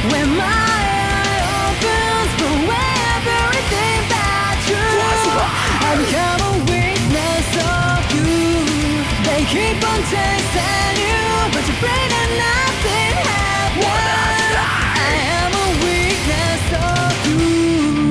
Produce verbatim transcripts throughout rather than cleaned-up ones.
When my eye opens from everything but true, I become a witness of you. They keep on chasing you, but you bring and nothing happens. I am a witness of you.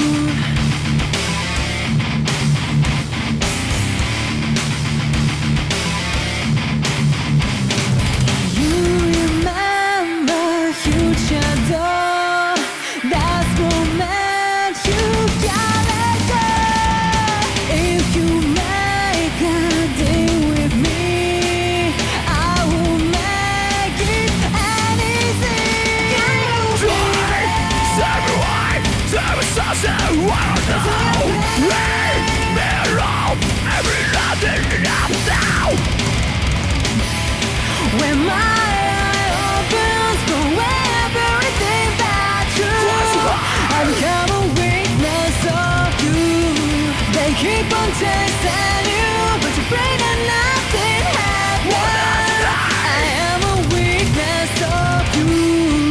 You remember huge shadow, that moment you gotta go. If you make a deal with me, I will make it anything. Save me away, save me something, I don't know. Leave me alone, every nothing enough now. When my eye opens from everything but true, I become a witness of you. They keep on chasing you, but you bring and nothing happens. I am a witness of you.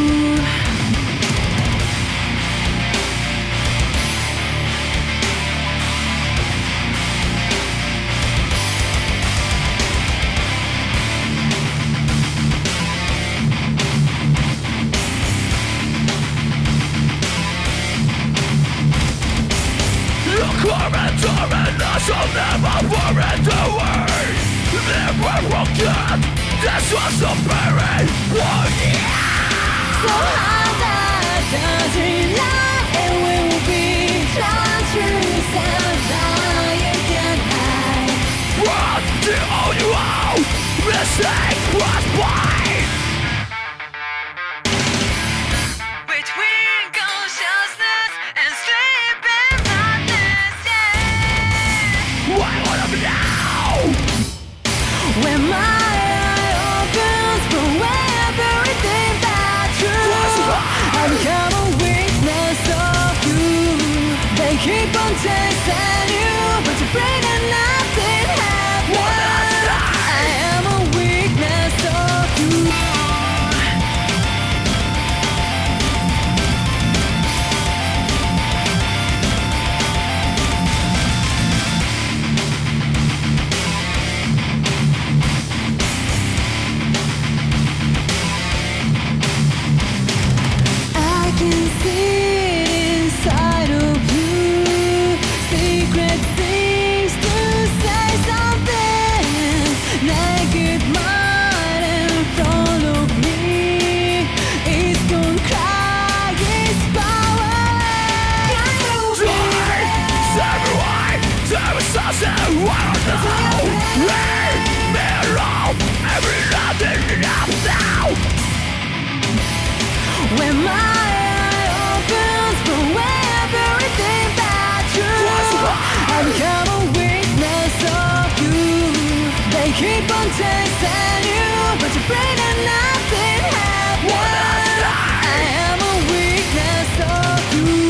Torment, torment, I shall never forget the words. Never forget, this was the very one. So hard that doesn't lie, and we will be translucent. Now you can hide. What the only one mistake was mine. Between consciousness and sleeping madness, yeah. Why would I be now? When my eye opens from everything but true, I become a witness of you. They keep on chasing you, but you bring and nothing happens. I am a witness of you. I can see inside of you secret things to say something. Naked mind in front of me, it's gonna cry its power. Save me away, save me something, I don't know. Leave me alone, every nothing enough now. When my eye opens from everything but true, I become a witness of you. They keep on chasing you, but you bring and nothing happens. I am a witness of you.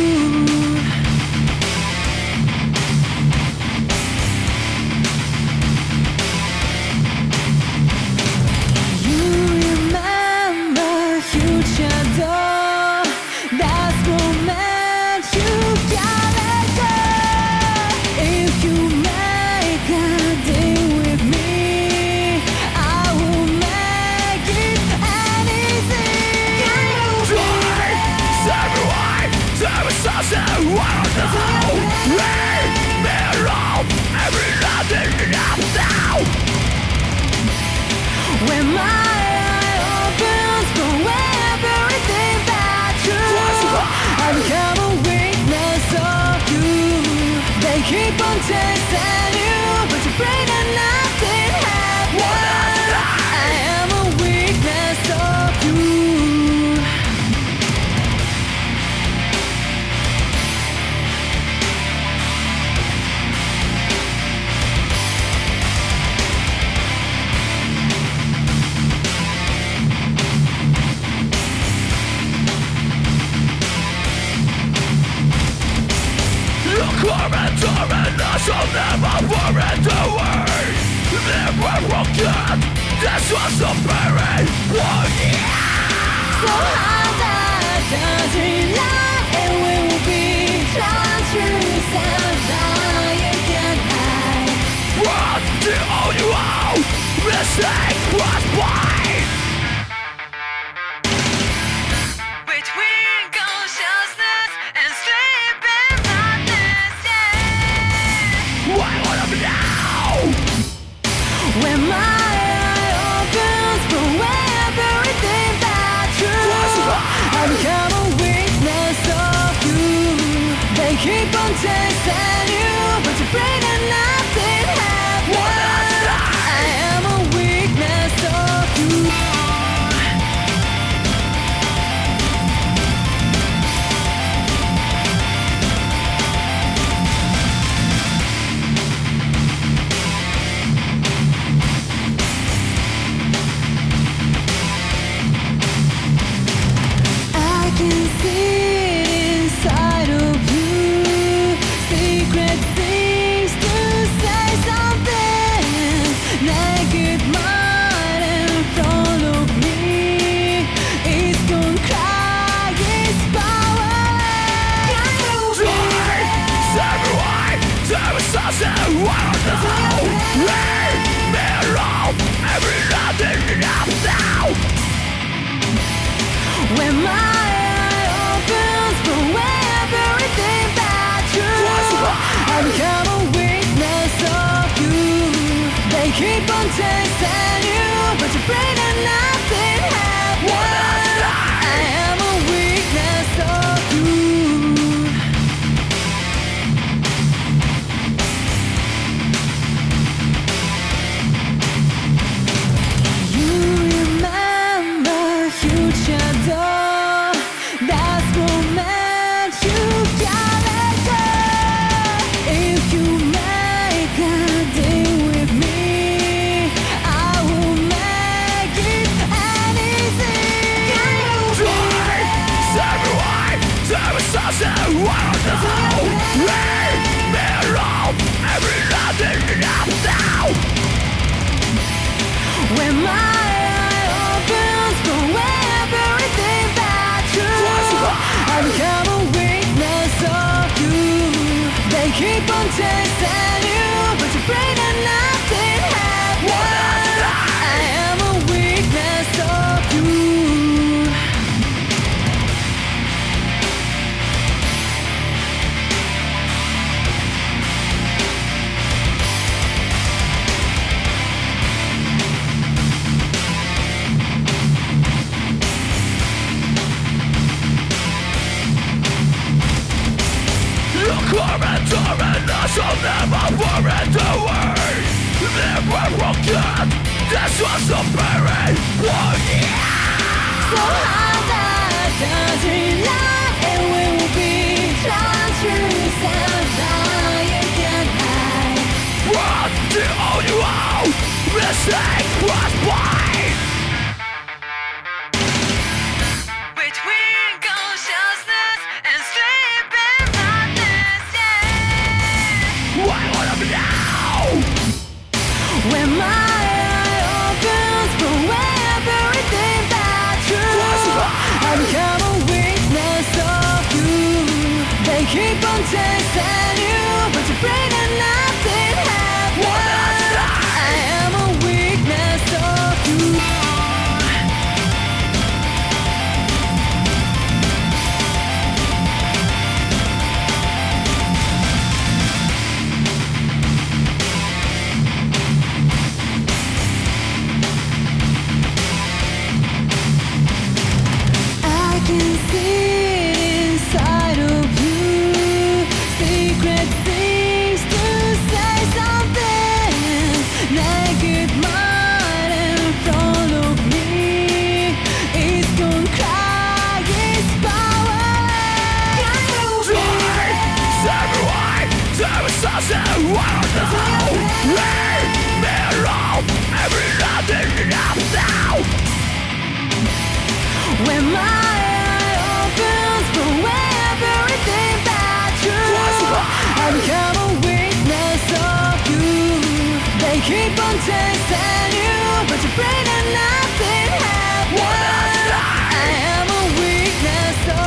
You remember huge shadow, that moment you gotta go. If you make a deal with me, I will make it anything. Save me away, save me something, I don't know. Leave me alone, every nothing enough now. When my eye opens from everything but true, I become a witness of you. They keep on chasing you, but you bring and nothing happens. I am a witness of you. Torment, torment, I shall never forget the words. Never forget, this was the very one. So hard that doesn't lie, it will be translucent. Now you can hide. What the only one mistake was mine. Between consciousness and sleep and madness, yeah. Why would I now? When my eye opens from everything that's true, I become a witness of you. They keep on chasing you, but you bring and nothing happens. I am a witness of you. I can see inside of you secret things to say something. Naked mind in front of me, it's gonna cry its power. Everyone, there was something I don't know. Leave me alone. Every nothing enough now. When my eye opens from everything that's true, I become a witness of you. They keep on chasing you, but you bring and nothing happens. I am a witness of you. You remember huge shadow, that's what meant you character. If you make a deal with me, I will make it anything. Everyone, there was something I don't know. Leave me alone. Every nothing enough now. When my eye opens from everything that's true, I become a witness of you. They keep on chasing you, but you bring and nothing happens. I am a witness of you. Torment, torment us, I'll never forget away. Never forget, this was the very one, yeah. So how that doesn't lie, it will be translucent. Now you can hide. What the only one mistake was mine. Between consciousness and sleep and madness, yeah. Why would I now? When my eye opens from everything that's true, I become a witness of you. They keep on chasing you, but you bring and nothing happens. I am a witness of you. I can see inside of you secret things to say something. Naked mind in front of me, it's gonna cry its power. Everyone, there was something I don't know. Leave me alone. Every nothing enough now. When my eye opens from everything that's true, I become a witness of you. They keep on chasing you, but you bring and nothing happens. I am a witness of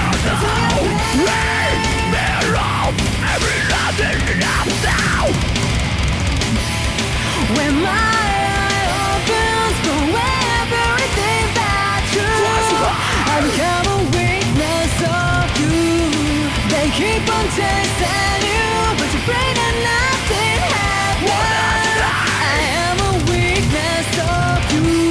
When my eye opens for everything that's true, I become a witness of you. They keep on chasing you, but you're afraid that nothing happens. I am a witness of you.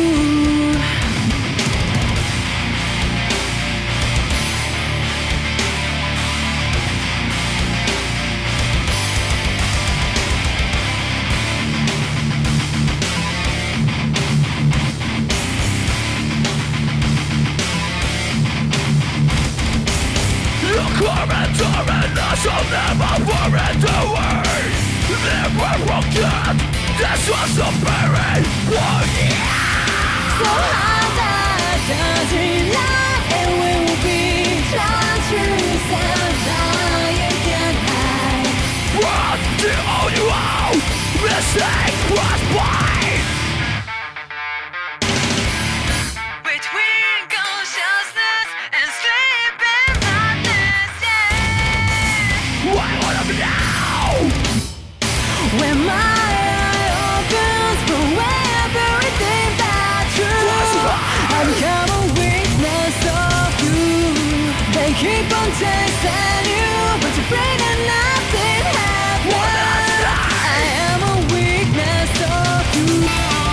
Torment, torment us, I'll never forget the word. Never forget, this was the buried one. So hard that doesn't lie, and we will be translucent. Now you can hide. What the only one mistake was mine. Between consciousness and sleeping madness, yeah. Why would I be now? When my eye opens for everything that's true, I become a witness of you. They keep on chasing you, but you're afraid that nothing happens. I am a witness of you.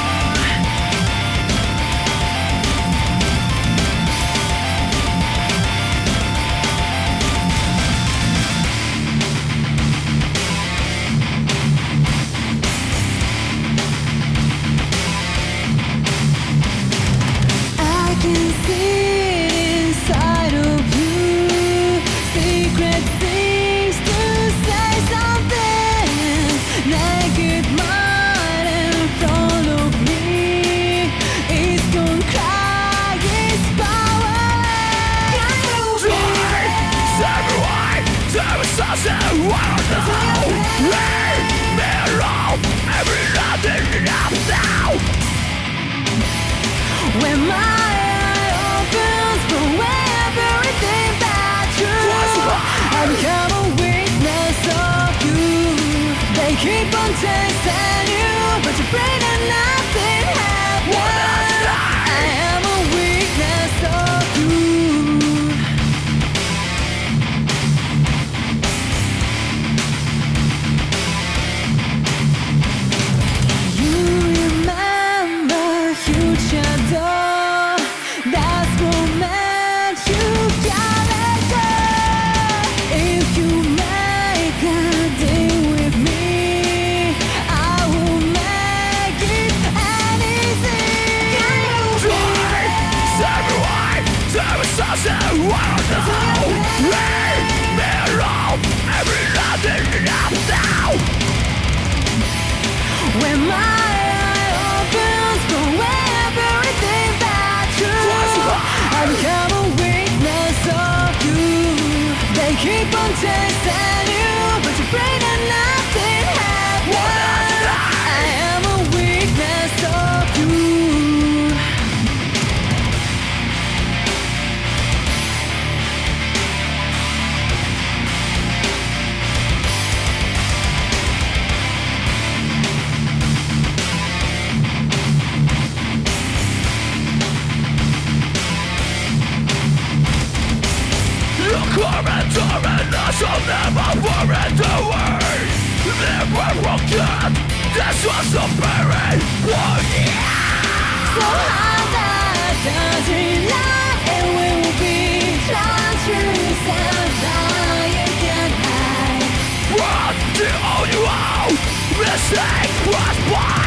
I can see inside of you secret things to say something. Naked mind in front of me, it's gonna cry its power. Everyone, there is something I don't know. Leave me alone. Every nothing enough now. When my eye opens for everything that's true, I become a witness of you. They keep on chasing you, but you're afraid that nothing happens. I am a witness of you. You remember huge shadow, that's what meant you got let go. If you make a deal with me, I will make it anything. Everyone, there is something I don't know. Leave me alone. Every nothing enough now. When my eye opens for everything that's true, I become a witness of you. They keep on chasing you, but you're afraid that nothing happens. I am a witness of you. Torment, torment us, I'll never forget the word. Never forget, this was the buried one. So hard that doesn't lie, and we will be translucent. Now you can hide. What the only one mistake was mine.